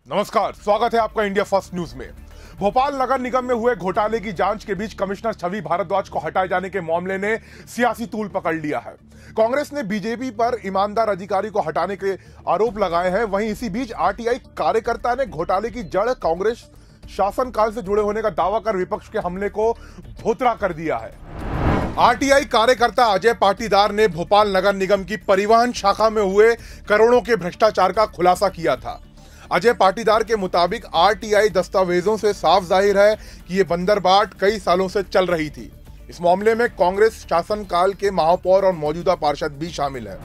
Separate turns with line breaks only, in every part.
नमस्कार, स्वागत है आपका इंडिया फर्स्ट न्यूज में। भोपाल नगर निगम में हुए घोटाले की जांच के बीच कमिश्नर छवि भारद्वाज को हटाए जाने के मामले ने सियासी तूल पकड़ लिया है। कांग्रेस ने बीजेपी पर ईमानदार अधिकारी को हटाने के आरोप लगाए हैं। वहीं इसी बीच आरटीआई कार्यकर्ता ने घोटाले की जड़ कांग्रेस शासनकाल से जुड़े होने का दावा कर विपक्ष के हमले को भोतरा कर दिया है। आरटीआई कार्यकर्ता अजय पाटीदार ने भोपाल नगर निगम की परिवहन शाखा में हुए करोड़ों के भ्रष्टाचार का खुलासा किया था। अजय पाटीदार के मुताबिक आरटीआई दस्तावेजों से साफ जाहिर है कि ये बंदरबाट कई सालों से चल रही थी। इस मामले में कांग्रेस शासनकाल के महापौर और मौजूदा पार्षद भी शामिल है।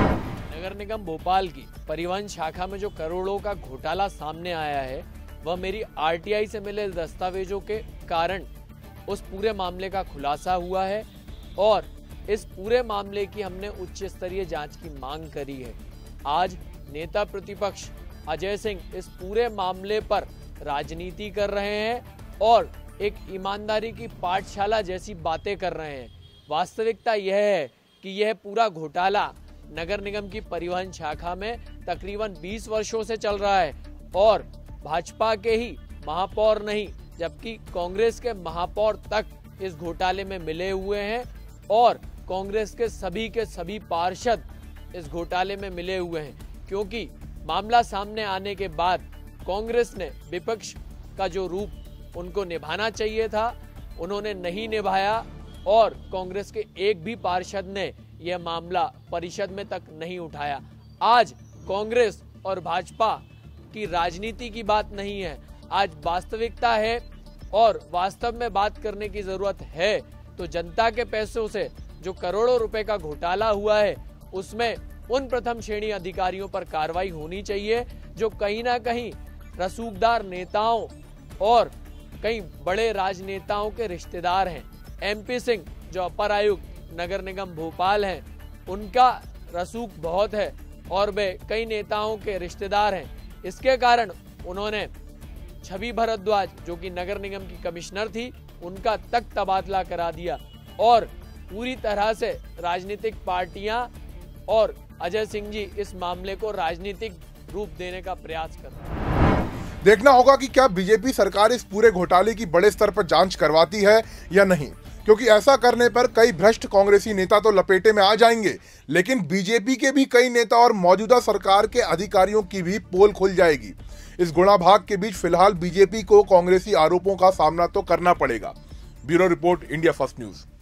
नगर निगम भोपाल की परिवहन शाखा में जो करोड़ों का घोटाला सामने आया है, वह मेरी आरटीआई से मिले दस्तावेजों के कारण उस पूरे मामले का खुलासा हुआ है और इस पूरे मामले की हमने उच्च स्तरीय जांच की मांग करी है। आज नेता प्रतिपक्ष अजय सिंह इस पूरे मामले पर राजनीति कर रहे हैं और एक ईमानदारी की पाठशाला जैसी बातें कर रहे हैं। वास्तविकता यह है कि यह पूरा घोटाला नगर निगम की परिवहन शाखा में तकरीबन 20 वर्षों से चल रहा है और भाजपा के ही महापौर नहीं जबकि कांग्रेस के महापौर तक इस घोटाले में मिले हुए हैं और कांग्रेस के सभी पार्षद इस घोटाले में मिले हुए हैं। क्योंकि मामला सामने आने के बाद कांग्रेस ने विपक्ष का जो रूप उनको निभाना चाहिए था, उन्होंने नहीं निभाया और कांग्रेस के एक भी पार्षद ने यह मामला परिषद में तक नहीं उठाया। आज कांग्रेस और भाजपा की राजनीति की बात नहीं है, आज वास्तविकता है और वास्तव में बात करने की जरूरत है। तो जनता के पैसों से जो करोड़ों रुपए का घोटाला हुआ है, उसमें उन प्रथम श्रेणी अधिकारियों पर कार्रवाई होनी चाहिए जो कहीं ना कहीं रसूखदार नेताओं और कई बड़े राजनेताओं के रिश्तेदार हैं। एमपी सिंह जो अपर आयुक्त नगर निगम भोपाल हैं, उनका रसूख बहुत है और वे कई नेताओं के रिश्तेदार हैं। इसके कारण उन्होंने छवि भारद्वाज जो कि नगर निगम की कमिश्नर थी, उनका तक तबादला करा दिया और पूरी तरह से राजनीतिक पार्टियां और अजय सिंह जी इस मामले को राजनीतिक रूप देने का प्रयास कर रहे हैं।
देखना होगा कि क्या बीजेपी सरकार इस पूरे घोटाले की बड़े स्तर पर जांच करवाती है या नहीं, क्योंकि ऐसा करने पर कई भ्रष्ट कांग्रेसी नेता तो लपेटे में आ जाएंगे, लेकिन बीजेपी के भी कई नेता और मौजूदा सरकार के अधिकारियों की भी पोल खुल जाएगी। इस गुणाभाग के बीच फिलहाल बीजेपी को कांग्रेसी आरोपों का सामना तो करना पड़ेगा। Bureau report, India First news.